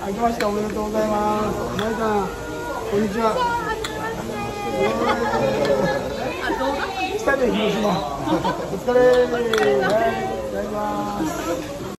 明けましておめでとうございます。まいさん、こんにちは。来たね、広島。お疲れ。いただきます。